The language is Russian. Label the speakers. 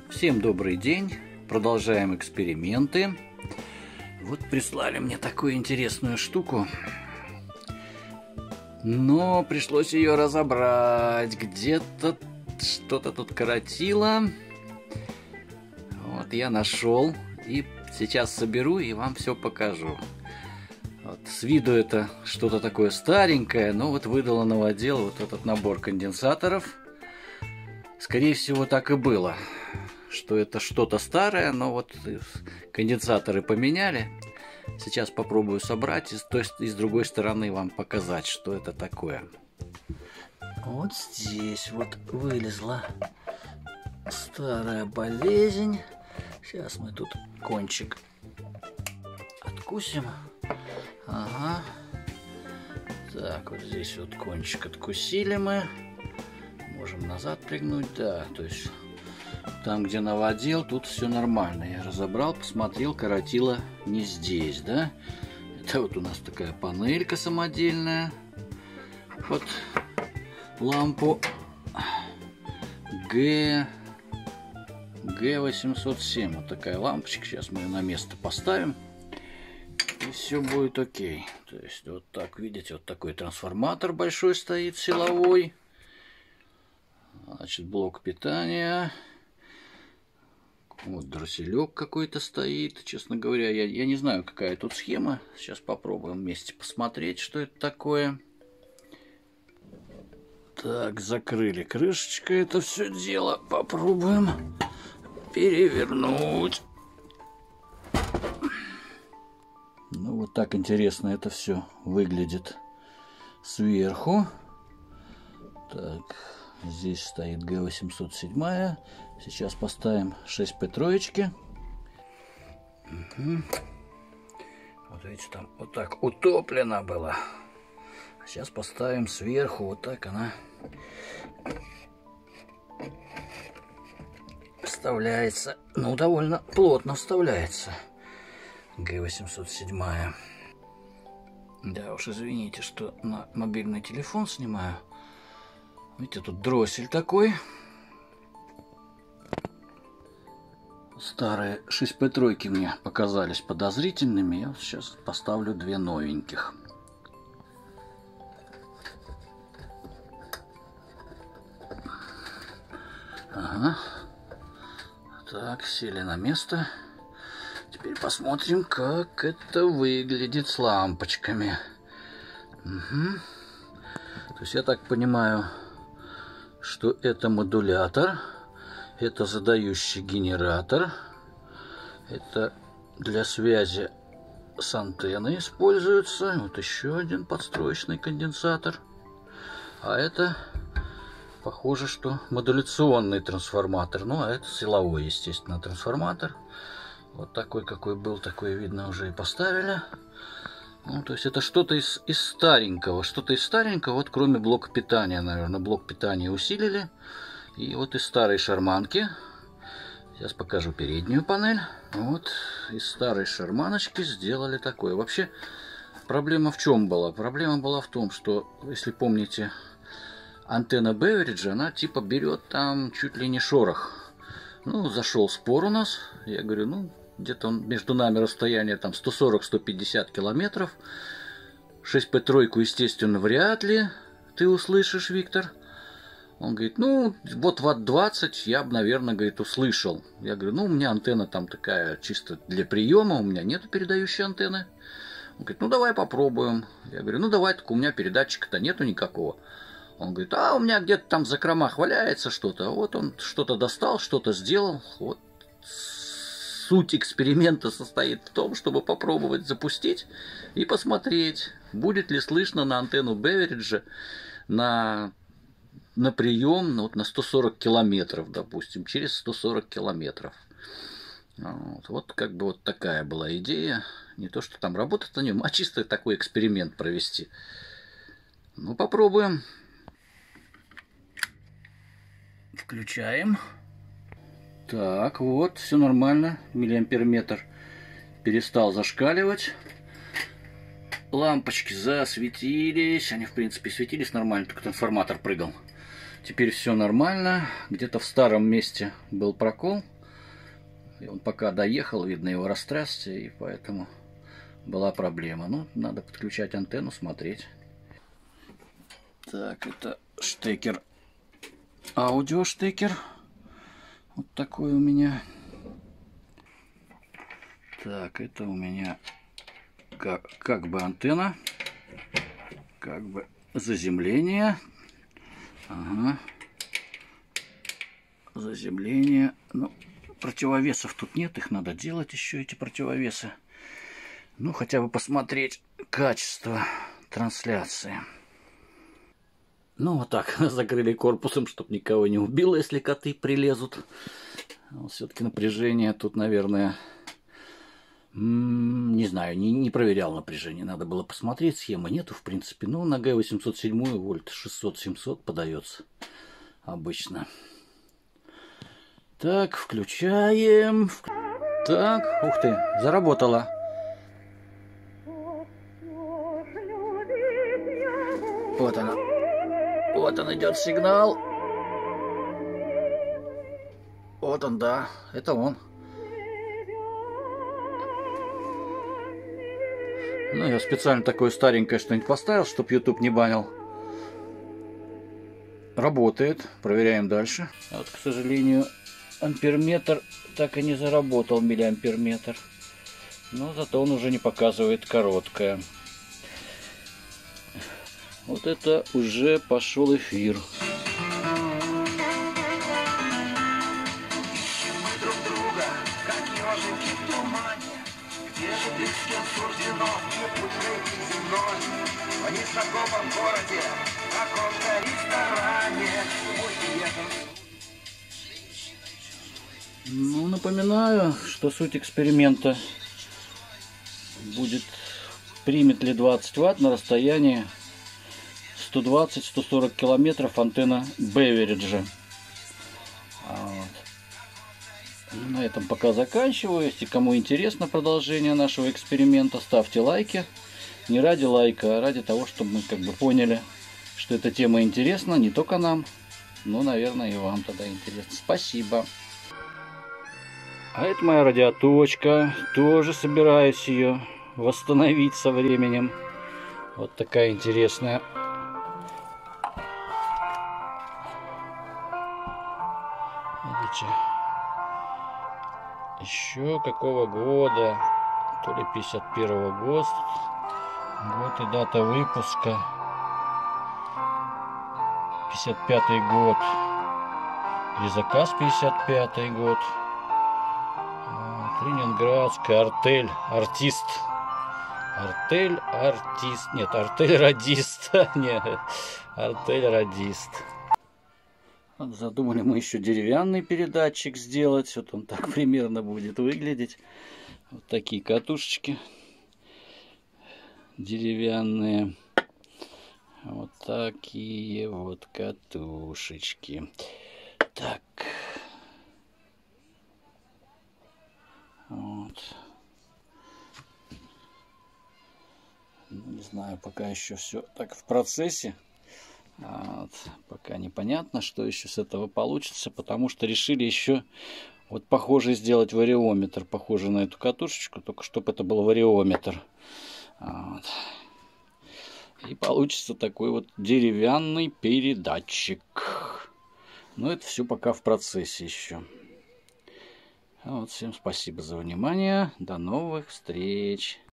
Speaker 1: Всем добрый день. Продолжаем эксперименты. Вот прислали мне такую интересную штуку. Но пришлось ее разобрать. Где-то что-то тут коротило. Вот я нашел. И сейчас соберу и вам все покажу. Вот, с виду это что-то такое старенькое, но вот выдало новодел вот этот набор конденсаторов. Скорее всего, так и было, что это что-то старое, но вот конденсаторы поменяли. Сейчас попробую собрать и с другой стороны вам показать, что это такое. Вот здесь вот вылезла старая болезнь. Сейчас мы тут кончик откусим. Ага. Так, вот здесь вот кончик откусили мы. Можем назад пригнуть, да, то есть там, где новодел, тут все нормально. Я разобрал, посмотрел, коротило не здесь, да. Это вот у нас такая панелька самодельная. Вот лампу G807. Вот такая лампочка. Сейчас мы ее на место поставим. И все будет окей. То есть вот так, видите, вот такой трансформатор большой стоит, силовой. Значит, блок питания. Вот дросселек какой-то стоит. Честно говоря, я не знаю, какая тут схема. Сейчас попробуем вместе посмотреть, что это такое. Так, закрыли крышечкой это все дело. Попробуем перевернуть. Ну, вот так интересно это все выглядит сверху. Так. Здесь стоит G807. Сейчас поставим 6P3. Угу. Вот видите, там вот так утоплена была. Сейчас поставим сверху. Вот так она вставляется. Ну, довольно плотно вставляется. G807. Да уж, извините, что на мобильный телефон снимаю. Видите, тут дроссель такой. Старые 6P3 мне показались подозрительными. Я сейчас поставлю две новеньких. Ага. Так, сели на место. Теперь посмотрим, как это выглядит с лампочками. Угу. То есть я так понимаю, что это модулятор, это задающий генератор, это для связи с антенной используется. Вот еще один подстроечный конденсатор. А это похоже, что модуляционный трансформатор. Ну, а это силовой, естественно, трансформатор. Вот такой, какой был, такой, видно, уже и поставили. Ну, то есть это что-то из старенького. Что-то из старенького, вот кроме блока питания, наверное. Блок питания усилили. И вот из старой шарманки. Сейчас покажу переднюю панель. Вот из старой шарманочки сделали такое. Вообще, проблема в чем была? Проблема была в том, что, если помните, антенна Beveridge, она типа берет там чуть ли не шорох. Ну, зашел спор у нас. Я говорю, ну, где-то между нами расстояние там 140-150 километров. 6P3, естественно, вряд ли ты услышишь, Виктор. Он говорит, ну, вот ватт 20 я бы, наверное, говорит, услышал. Я говорю, ну, у меня антенна там такая чисто для приема, у меня нету передающей антенны. Он говорит, ну, давай попробуем. Я говорю, ну, давай, только у меня передатчика-то нету никакого. Он говорит, а у меня где-то там в закромах валяется что-то. Вот он что-то достал, что-то сделал. Вот. Суть эксперимента состоит в том, чтобы попробовать запустить и посмотреть, будет ли слышно на антенну Beveridge на прием, ну, вот на 140 километров, допустим, через 140 километров. Вот как бы вот такая была идея. Не то, что там работать на нем, а чисто такой эксперимент провести. Ну, попробуем. Включаем. Так, вот, все нормально. Миллиампер-метр перестал зашкаливать. Лампочки засветились. Они, в принципе, светились нормально, только трансформатор прыгал. Теперь все нормально. Где-то в старом месте был прокол. И он пока доехал, видно, его растрясся, и поэтому была проблема. Ну, надо подключать антенну, смотреть. Так, это штекер, аудиоштекер. Вот такой у меня. Так, это у меня как бы антенна, как бы заземление. Ага. Заземление. Ну, противовесов тут нет, их надо делать еще, эти противовесы. Ну, хотя бы посмотреть качество трансляции. Ну, вот так, закрыли корпусом, чтобы никого не убило, если коты прилезут. Все-таки напряжение тут, наверное, не знаю, не проверял напряжение. Надо было посмотреть, схемы нету, в принципе. Ну, на Г807 вольт 600-700 подается обычно. Так, включаем. Так, ух ты, заработало. Вот она. Вот он идет сигнал. Вот он, да, это он. Ну, я специально такое старенькое что-нибудь поставил, чтобы YouTube не банил. Работает. Проверяем дальше. Вот, к сожалению, амперметр так и не заработал, миллиамперметр. Но зато он уже не показывает короткое. Вот это уже пошел эфир. Ну, напоминаю, что суть эксперимента будет, примет ли 20 Вт на расстоянии 120-140 километров антенна Beveridge. Вот. На этом пока заканчиваю. Если кому интересно продолжение нашего эксперимента, ставьте лайки. Не ради лайка, а ради того, чтобы мы как бы поняли, что эта тема интересна не только нам, но, наверное, и вам тогда интересно. Спасибо. А это моя радиоточка. Тоже собираюсь ее восстановить со временем. Вот такая интересная. Видите? Еще какого года? То ли 51-го год. Год и дата выпуска. 55-й год. Или заказ 55-й год. Ленинградская артель, артист. Артель, артист. Нет, артель радист. Нет, артель радист. Вот задумали мы еще деревянный передатчик сделать. Вот он так примерно будет выглядеть. Вот такие катушечки деревянные. Вот такие вот катушечки. Так. Вот. Не знаю, пока еще все так в процессе. Вот. Пока непонятно, что еще с этого получится, потому что решили еще вот похожий сделать вариометр, похожий на эту катушечку, только чтобы это был вариометр. Вот. И получится такой вот деревянный передатчик. Но это все пока в процессе еще. Вот, всем спасибо за внимание. До новых встреч.